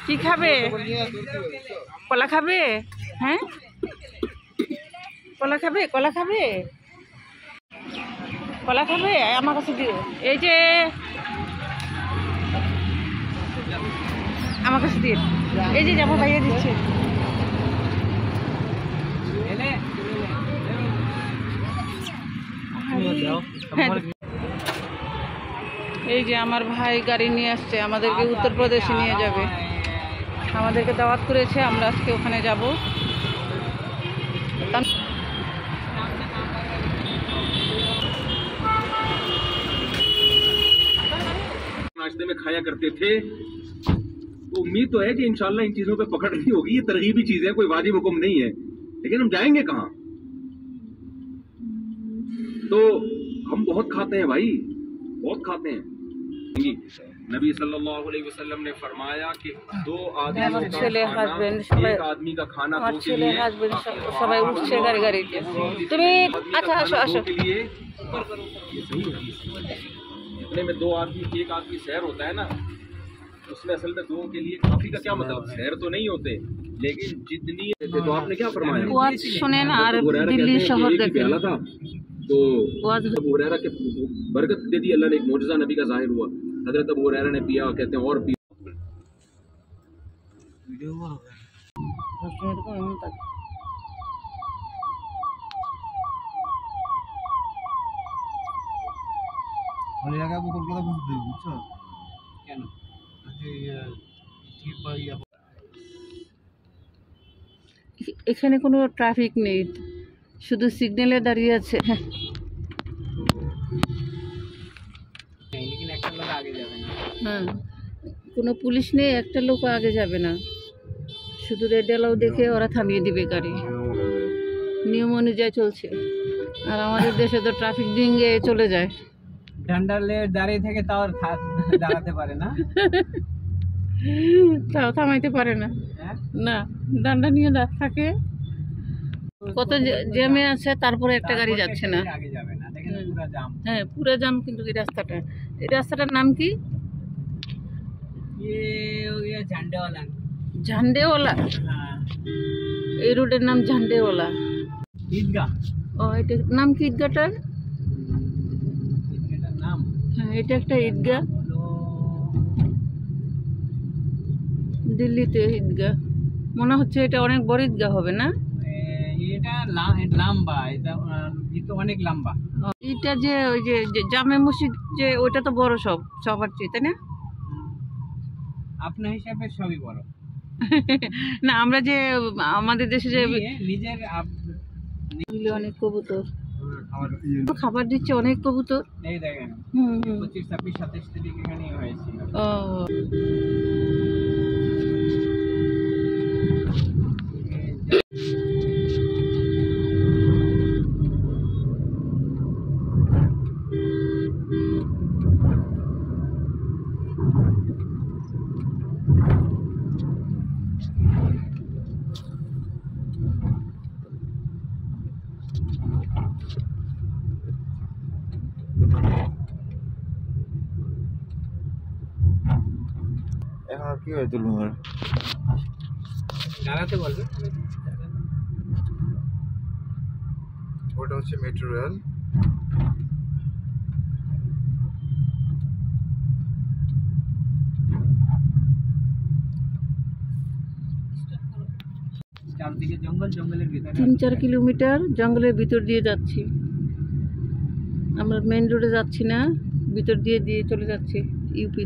কি খাবে? কলা খাবে? হ্যাঁ, কলা খাবে? কলা খাবে? কলা খাবে? আমার কাছে দিও। এই যে আমার কাছে দিন। এই যে আমার ভাইয়া দিচ্ছে। এই যে আমার ভাই গাড়ি নিয়ে আসছে, আমাদেরকে উত্তরপ্রদেশে নিয়ে যাবে। আমাদেরকে দাওয়াত করেছে, আমরা আজকে ওখানে যাব। नाश्ते में खाया करते थे, तो उम्मीद तो है कि इंशाल्लाह इन चीजों पे पकड़ नहीं होगी। ये तरगीबी चीज है, कोई वाजिब हुक्म नहीं है, लेकिन हम जाएंगे कहाँ? तो हम बहुत खाते हैं भाई, बहुत खाते हैं। नबी सल्लल्लाहु अलैहि वसल्लम ने फरमाया कि दो आदमी एक आदमी का खाना दो के लिए সবাই উঠছে গাড়ি গাড়িতে। তুমি আচ্ছা আসো আসো। जितने में दो आदमी एक आदमी शहर होता है ना, उसमें असल में दो के लिए काफी का क्या मतलब? शहर तो नहीं होते, लेकिन जितनी तो आपने क्या फरमाया? सुनेन और दिल्ली शहर देखें था, तो अबू हुरैरा के बरकत दे दी अल्लाह ने, एक मौजज़ा नबी का जाहिर हुआ। हजरत अबू हुरैरा ने पिया, कहते हैं और पिया। এখানে কোনো ট্রাফিক নেই, শুধু সিগন্যালে দাঁড়িয়ে আছে। হ্যাঁ, কোনো পুলিশ নেই, একটা লোক আগে যাবে না, শুধু রেড অ্যালাউ দেখে ওরা থামিয়ে দিবে গাড়ি। নিয়ম অনুযায়ী চলছে। আর আমাদের দেশে তো ট্রাফিক ডিঙ্গে চলে যায়, ডান্ডালে দাঁড়িয়ে থেকে তাও দাঁড়াতে পারে না, তাও থামাইতে পারে না। না, ডান্ডা নিয়ে থাকে। কত জ্যামে আছে, তারপরে একটা গাড়ি যাচ্ছে না। হ্যাঁ, পুরো জাম। কিন্তু এই রাস্তাটার নাম কি? ঝান্ডেওয়ালা। এই রোডের নাম ঝান্ডেওয়ালা। ঈদগাহ। ও, এটার নাম কি ঈদগাহটার? নাম? হ্যাঁ, এটা একটা ঈদগাহ, দিল্লিতে ঈদগাহ মনে হচ্ছে। এটা অনেক বড় ঈদগাহ হবে না? এটা লম্বা, এটা অনেক লম্বা। এটা যে ওই যে জামে মসজিদ, যে ওইটা তো বড় সবার চেয়ে, তাই না? আপনার হিসাবে সবই বড়। না, আমরা যে আমাদের দেশে যে নিজের অনেক কবুতর খাবার দিচ্ছে, অনেক কবুতর। এই দেখেন 25, 26, 27 তারিখ এখানে হয়েছিল। ও, এখন কি হয় তুলুন? দাঁড়াতে বলবে। ওটা হচ্ছে মেট্রো রেল। চারদিকে জঙ্গল, জঙ্গলের ভিতরে 3-4 কিলোমিটার জঙ্গলের ভিতর দিয়ে যাচ্ছি আমরা। মেইন রোডে যাচ্ছি না, ভিতর দিয়ে দিয়ে চলে যাচ্ছি ইউপি।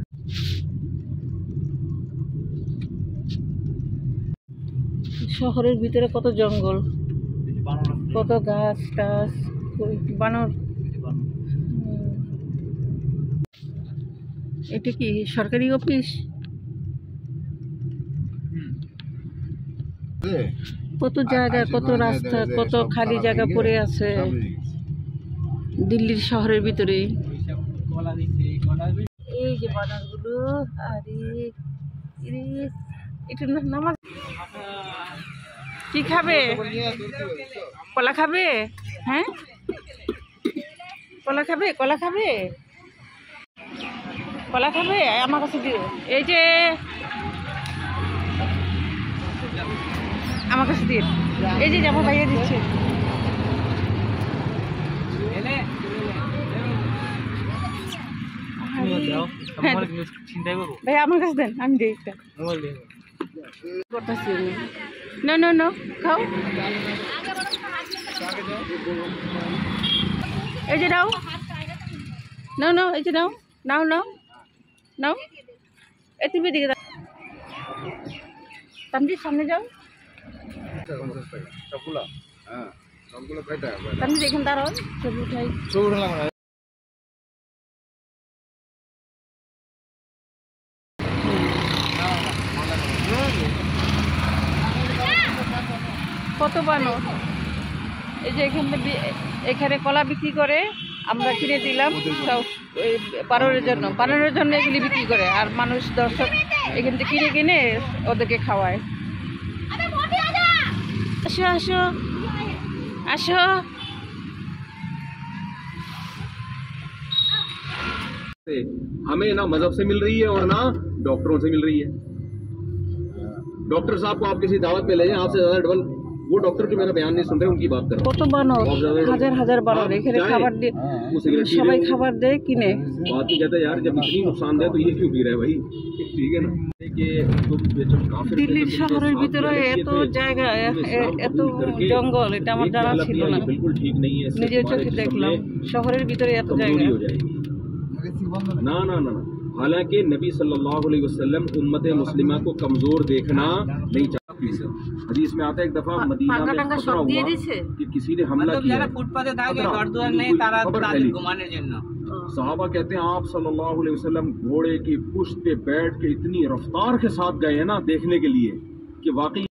শহরের ভিতরে কত জঙ্গল, কত গাছ টাছ, বানর। এটা কি সরকারি অফিস? কত জায়গা, কত রাস্তা, কত খালি জায়গা পড়ে আছে দিল্লির শহরের ভিতরে। এই যে বানরগুলো, আরে এটা নাম কি খাবে? কলা খাবে? হ্যাঁ, কলা খাবে? কলা খাবে? কলা খাবে? আমার কাছে দিও। এই যে আমার কাছে দিয়ে এই যে আমার ভাইয়া দিচ্ছে এনে হ্যাঁ। চিন্তাই করবো ভাই আমার কাছে দেন আমি দিই একটা মোবাইল দিয়ে করতেছি আমি নো নো নো খাও এই যে নাও নাও নাও এই যে নাও নাও নাও নাও এই তুমি দিকে তামজি সামনে যাও সবগুলা হ্যাঁ সবগুলো কয়টা তামজি দেখুন দাঁড়াও ছবি উঠাই ছবি উঠালাম না কত বানো এই যে এখানে কলা বিক্রি করে আমরা কিনে দিলাম সব পালনের জন্য এগুলি বিক্রি করে আর মানুষ দর্শক এখান থেকে কিনে কিনে ওদেরকে খাওয়ায় আসো আসো আসো हमें ना मजहब से मिल रही है और ना डॉक्टरों से मिल रही है। डॉक्टर साहब को आप किसी दावत पे ले जाएं, आपसे ज्यादा डबल वो डॉक्टर जो मेरा बयान नहीं सुन रहे उनकी बात कर रहे কত বানর হাজার হাজার বানর এখানে খাবার দিয়ে সবাই খাবার দেয় কিনে बात ही कहते हैं यार जब इतनी नुकसानदेह तो ये क्यों पी रहे हैं भाई ठीक है ना कि तुम जब काफिर দিল্লির শহরের ভিতরে এত জায়গা এত জঙ্গল এটা আমার জানা ছিল না बिल्कुल ठीक नहीं है इससे নিজের तुम्हारे চোখে जिस्म দেখলাম में শহরের ভিতরে এত कमजोरी জায়গা हो जाएगी ना ना ना ना हालांकि नबी सल्लल्लाहु अलैहि वसल्लम उम्मत मुस्लिमा को कमजोर देखना नहीं चाहती। हदीस में आता है एक दफा मदीना में खतरा हुआ कि किसी ने हमला मतलब किया যারা ফুটপাতে থাকে खतरा, ঘর দুয়ার নেই कोई তারা खबर তাদের फैली। ঘুমানোর জন্য सहाबा कहते हैं आप सल्लल्लाहु अलैहि वसल्लम घोड़े की पुश्त पे बैठ के इतनी रफ्तार के साथ गए हैं ना देखने के लिए कि वाकई